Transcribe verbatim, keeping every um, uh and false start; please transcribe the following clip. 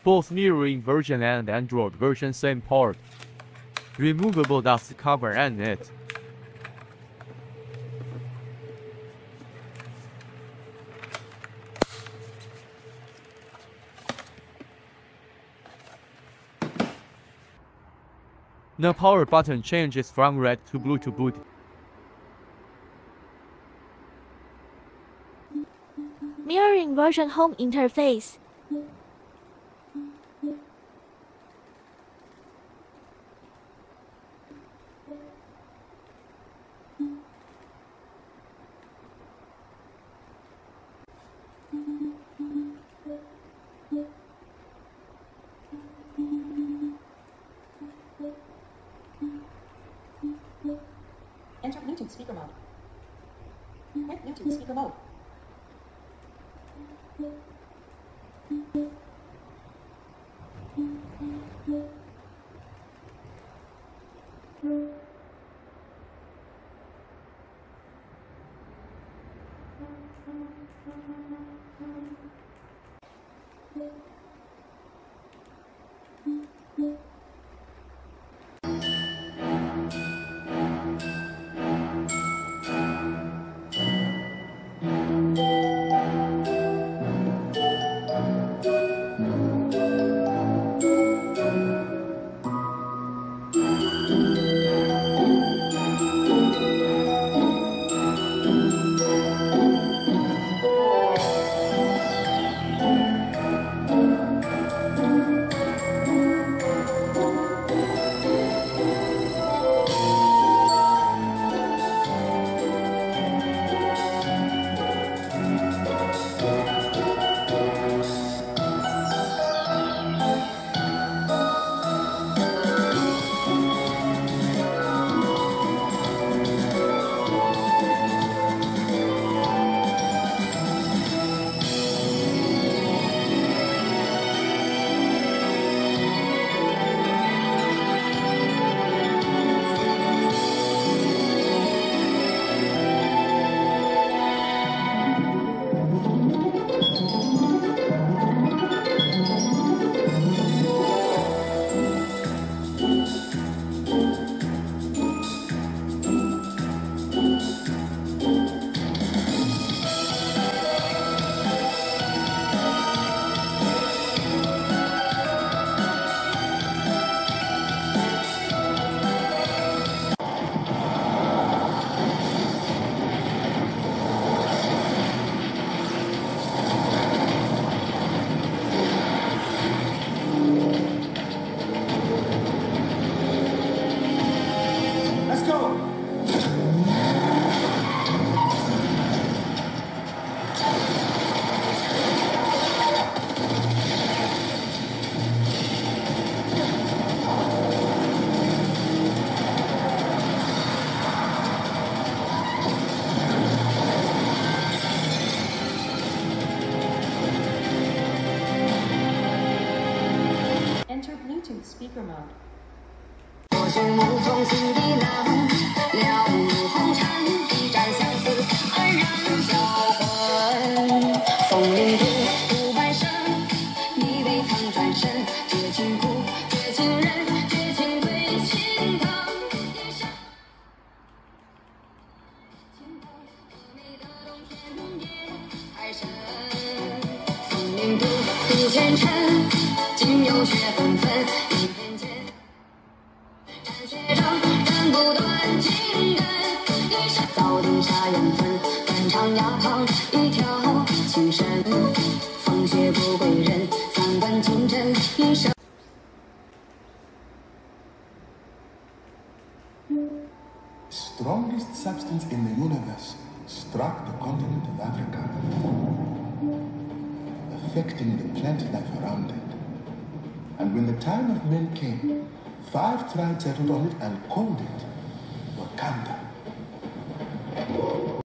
both mirroring version and Android version same part. Removable dust cover and it. The power button changes from red to blue to boot. Mirroring version home interface. Enter Bluetooth speaker mode. Hit Bluetooth speaker mode. Enter Bluetooth speaker mode. 我是目中心的浪，了无红尘，一战相思，黯然销魂。风铃渡，五百声，你未曾转身，绝情苦，绝情人，绝情对心疼。一生情头，峨眉的冬天夜太深。风铃渡，渡前尘，今有雪纷纷，一片间。 学成人不断情根，一生早定下缘分，断肠崖旁一条情深，风雪不归人，三观竞争一生。 Strongest substance in the universe struck the continent of Africa, affecting the plant life around it. And when the time of men came, five tribes settled on it and called it Wakanda.